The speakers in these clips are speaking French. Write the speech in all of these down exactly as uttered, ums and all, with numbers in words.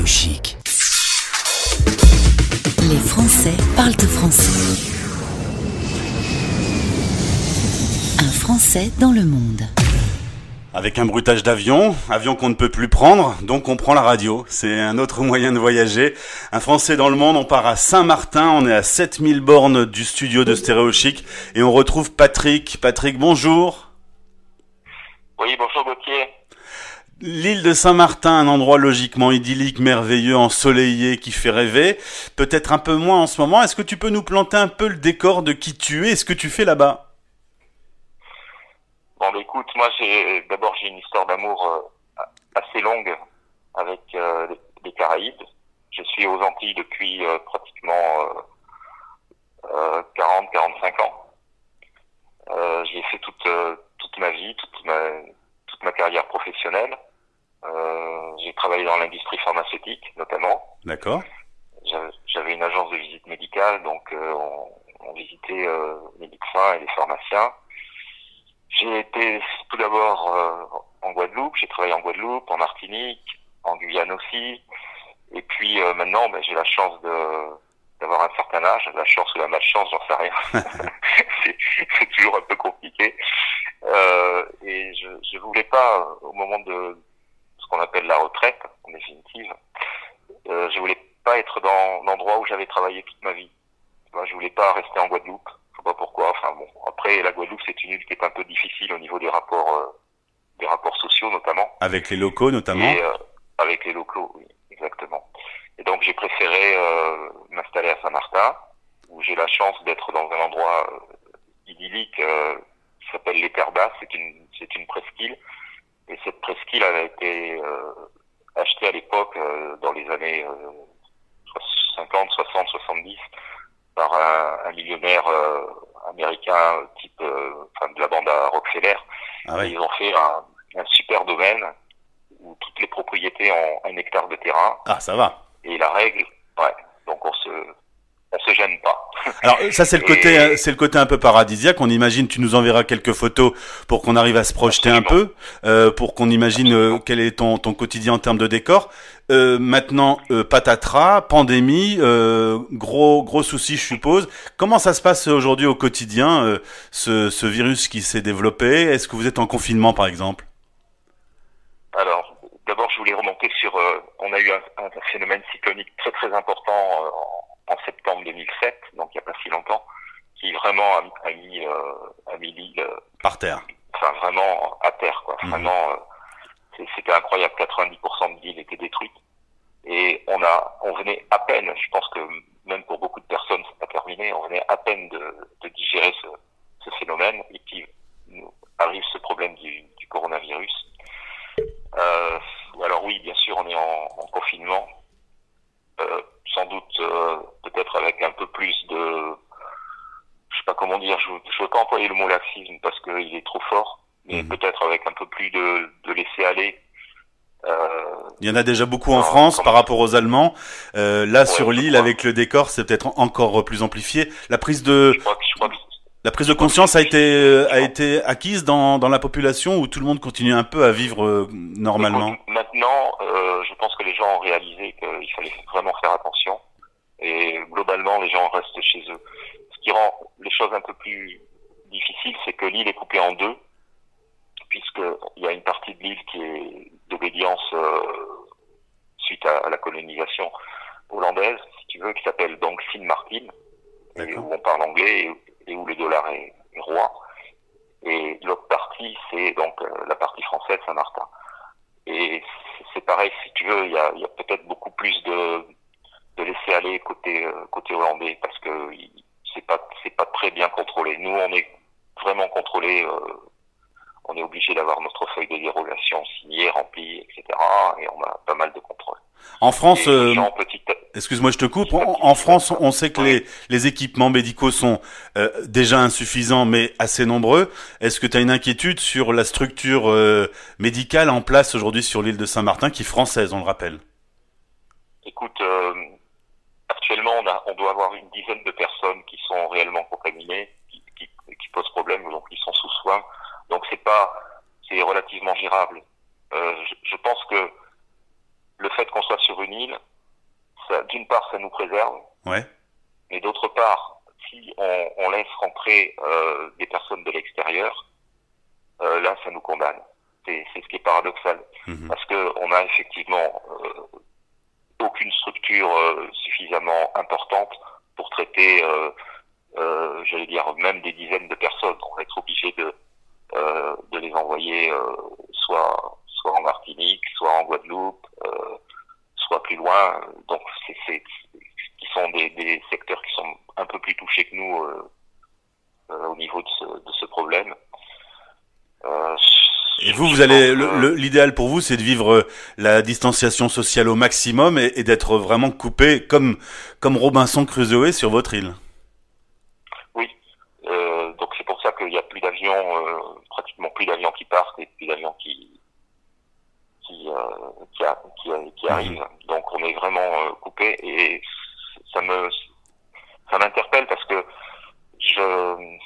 Stéréochic. Les Français parlent français. Un Français dans le monde. Avec un bruitage d'avion, avion qu'on ne peut plus prendre, donc on prend la radio. C'est un autre moyen de voyager. Un Français dans le monde, on part à Saint-Martin, on est à sept mille bornes du studio de Stéréochic et on retrouve Patrick. Patrick, bonjour. Oui, bonjour Gauthier. L'île de Saint-Martin, un endroit logiquement idyllique, merveilleux, ensoleillé, qui fait rêver. Peut-être un peu moins en ce moment. Est-ce que tu peux nous planter un peu le décor de qui tu es et ce que tu fais là-bas ? Bon, bah, écoute, moi, j'ai d'abord j'ai une histoire d'amour euh, assez longue avec euh, les, les Caraïbes. Je suis aux Antilles depuis euh, pratiquement euh, euh, quarante à quarante-cinq ans. Euh, j'y ai fait toute euh, toute ma vie, toute ma toute ma carrière professionnelle. Euh, j'ai travaillé dans l'industrie pharmaceutique, notamment. D'accord. J'avais une agence de visite médicale, donc euh, on, on visitait euh, les médecins et les pharmaciens. J'ai été tout d'abord euh, en Guadeloupe, j'ai travaillé en Guadeloupe, en Martinique, en Guyane aussi. Et puis euh, maintenant, ben, j'ai la chance de d'avoir un certain âge, la chance ou la malchance, j'en sais rien. c'est, c'est toujours un peu compliqué. Euh, et je je voulais pas, au moment de ce qu'on appelle la retraite, en définitive, euh, je voulais pas être dans l'endroit où j'avais travaillé toute ma vie. Moi, je voulais pas rester en Guadeloupe. Je sais pas pourquoi. Enfin bon, après la Guadeloupe, c'est une île qui est un peu difficile au niveau des rapports, euh, des rapports sociaux notamment. Avec les locaux notamment. Et, euh, avec les locaux, oui, exactement. Et donc j'ai préféré euh, m'installer à Saint-Martin, où j'ai la chance d'être dans un endroit euh, idyllique euh, qui s'appelle les Terres Basses. C'est une, c'est une presqu'île. Et cette presqu'île avait été euh, achetée à l'époque, euh, dans les années euh, cinquante, soixante, soixante-dix, par un, un millionnaire euh, américain type euh, enfin de la bande à Rockefeller. Ah ouais. Et ils ont fait un, un super domaine où toutes les propriétés ont un hectare de terrain. Ah, ça va. Et la règle, ouais, donc on se on se gêne pas. Alors ça c'est le Et... côté c'est le côté un peu paradisiaque. On imagine, tu nous enverras quelques photos pour qu'on arrive à se projeter Absolument. un peu, euh, pour qu'on imagine euh, quel est ton ton quotidien en termes de décor. Euh, maintenant, euh, patatras, pandémie, euh, gros gros souci, je suppose. Comment ça se passe aujourd'hui au quotidien, euh, ce ce virus qui s'est développé? Est-ce que vous êtes en confinement par exemple? Alors, d'abord, je voulais remonter sur. Euh, on a eu un, un phénomène cyclonique très très important euh, en, en septembre deux mille sept, donc il n'y a pas si longtemps, qui vraiment a, a mis euh, a mis l'île euh, par terre. Enfin, vraiment à terre, quoi. Mmh. Vraiment. Euh, C'était incroyable, quatre-vingt-dix pour cent de l'île était détruite. Et on a, on venait à peine, je pense que même pour beaucoup de personnes, c'est pas terminé, on venait à peine de, de digérer ce, ce phénomène. Et puis, nous arrive ce problème du, du coronavirus. Euh, alors oui, bien sûr, on est en, en confinement. Euh, sans doute, euh, peut-être avec un peu plus de, je sais pas comment dire, je, je veux pas employer le mot laxisme parce qu'il est trop fort. Mais mmh. peut-être avec un peu plus de, de laisser aller. Euh, Il y en a déjà beaucoup en France comme... par rapport aux Allemands. Euh, là, ouais, sur l'île, avec le décor, c'est peut-être encore plus amplifié. La prise de, je crois que, je crois que la prise de conscience a été, a été acquise dans, dans la population où tout le monde continue un peu à vivre euh, normalement. Écoute, maintenant, euh, je pense que les gens ont réalisé qu'il fallait vraiment faire attention. Et globalement, les gens restent chez eux. Ce qui rend les choses un peu plus difficiles, c'est que l'île est coupée en deux. Puisqu'il y a une partie de l'île qui est d'obédience euh, suite à, à la colonisation hollandaise, si tu veux, qui s'appelle donc Sint Maarten, et où on parle anglais et, et où le dollar est, est roi. Et l'autre partie, c'est donc euh, la partie française, Saint-Martin. Et c'est, c'est pareil, si tu veux, il y a, il y a peut-être beaucoup plus de, de laisser aller côté euh, côté hollandais, parce que il, c'est pas c'est pas très bien contrôlé. Nous, on est vraiment contrôlé. Euh, on est obligé d'avoir notre feuille de dérogation signée, remplie, et cetera. Et on a pas mal de contrôles. En France, euh, gens, petite, excuse-moi, je te coupe. En, en France, on sait que les, les équipements médicaux sont euh, déjà insuffisants, mais assez nombreux. Est-ce que tu as une inquiétude sur la structure euh, médicale en place aujourd'hui sur l'île de Saint-Martin, qui est française, on le rappelle? Écoute, euh, actuellement, on, a, on doit avoir une dizaine de personnes qui sont réellement contaminées, qui, qui, qui posent problème, donc qui sont sous soins. Donc c'est pas, c'est relativement gérable. Euh, je, je pense que le fait qu'on soit sur une mille, ça, d'une part, ça nous préserve. Ouais. Mais d'autre part, si on, on laisse rentrer euh, des personnes de l'extérieur, euh, là, ça nous condamne. C'est, c'est ce qui est paradoxal. Mmh. Parce que on a effectivement euh, aucune structure euh, suffisamment importante pour traiter, euh, euh, j'allais dire, même des dizaines de personnes. On va être obligé de, euh, de les envoyer euh, soit, soit en Martinique, soit en Guadeloupe, euh, soit plus loin. Donc, c'est, c'est, qui sont des, des secteurs qui sont un peu plus touchés que nous euh, euh, au niveau de ce, de ce problème. Euh, et vous, vous allez, le, le, l'idéal pour vous, c'est de vivre la distanciation sociale au maximum et, et d'être vraiment coupé comme comme Robinson Crusoe sur votre île. Oui, euh, donc c'est pour ça qu'il n'y a plus d'avions, euh, pratiquement plus d'avions qui partent et plus d'avions qui qui euh, qui, a, qui, a, qui arrivent. Mmh. Donc on est vraiment euh, coupé et ça me ça m'interpelle parce que je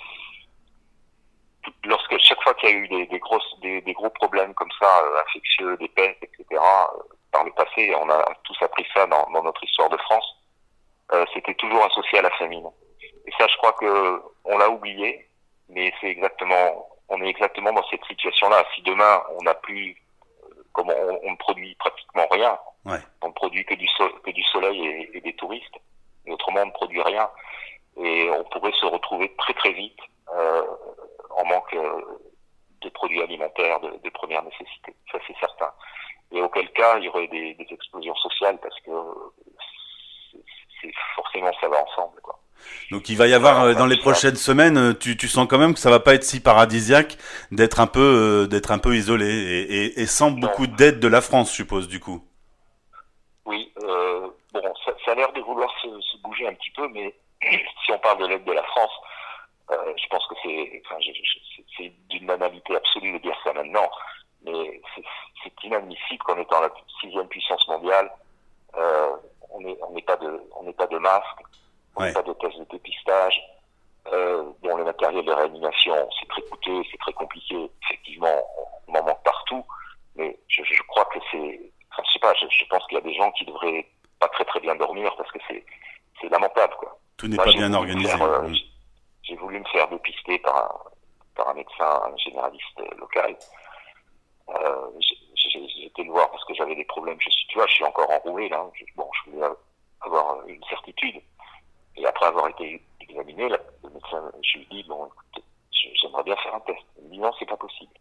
lorsque chaque fois qu'il y a eu des, des grosses des, des gros problèmes comme ça, euh, infectieux, des pestes, et cetera, euh, par le passé, on a tous appris ça dans, dans notre histoire de France, euh, c'était toujours associé à la famine. Et ça, je crois que on l'a oublié, mais c'est exactement, on est exactement dans cette situation-là. Si demain on n'a plus, euh, comme on, on ne produit pratiquement rien, ouais. on ne produit que du so que du soleil et, et des touristes, et autrement on ne produit rien, et on pourrait se retrouver très très vite euh, en manque euh, de produits alimentaires de, de première nécessité. Ça, c'est certain. Et auquel cas, il y aurait des, des explosions sociales parce que c'est, c'est forcément ça va ensemble, quoi. Donc il va y avoir euh, dans les prochaines semaines, tu, tu sens quand même que ça va pas être si paradisiaque d'être un peu euh, d'être un peu isolé et, et, et sans beaucoup d'aide de la France, je suppose, du coup. Oui, euh, bon, ça, ça a l'air de vouloir se, se bouger un petit peu, mais si on parle de l'aide de la France, Euh, je pense que c'est, enfin, je, je, c'est d'une banalité absolue de dire ça maintenant, mais c'est, c'est inadmissible qu'en étant la sixième puissance mondiale, euh, on n'ait on n'est pas de, on n'est pas de masques, on n'ait ouais. pas de tests de dépistage, euh, bon, le matériel de réanimation, c'est très coûteux, c'est très compliqué, effectivement, on, on en manque partout, mais je, je crois que c'est, enfin, je sais pas, je, je pense qu'il y a des gens qui devraient pas très très bien dormir parce que c'est, c'est lamentable, quoi. Tout n'est Moi, pas bien organisé. Faire, euh, oui. J'ai voulu me faire dépister par un, par un médecin, un généraliste local. Euh, j'ai, j'ai, j'ai été le voir parce que j'avais des problèmes. Je suis, tu vois, je suis encore enroué là. Je, bon, je voulais avoir une certitude. Et après avoir été examiné, là, le médecin, je lui dis bon, écoute, j'aimerais bien faire un test. Il me dit non, c'est pas possible.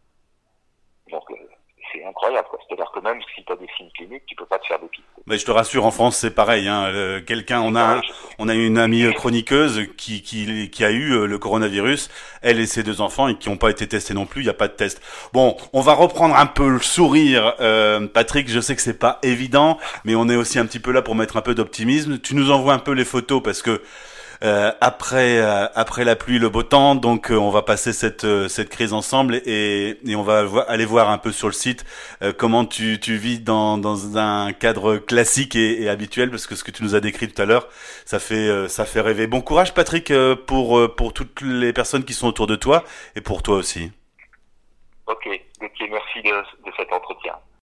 Donc euh, c'est incroyable, quoi. C'est-à-dire que même si tu as des signes cliniques, tu peux pas te faire dépister. Mais je te rassure, en France c'est pareil. Hein. Le, quelqu'un, on a, un, on a une amie chroniqueuse qui, qui, qui a eu le coronavirus, elle et ses deux enfants, et qui n'ont pas été testés non plus. Il n'y a pas de test. Bon, on va reprendre un peu le sourire, euh, Patrick. Je sais que c'est pas évident, mais on est aussi un petit peu là pour mettre un peu d'optimisme. Tu nous envoies un peu les photos parce que. Euh, après euh, après la pluie, le beau temps, donc euh, on va passer cette euh, cette crise ensemble et et on va vo- aller voir un peu sur le site euh, comment tu tu vis dans dans un cadre classique et, et habituel, parce que ce que tu nous as décrit tout à l'heure, ça fait euh, ça fait rêver. Bon courage, Patrick, euh, pour euh, pour toutes les personnes qui sont autour de toi et pour toi aussi. Ok, ok, merci de de cet entretien.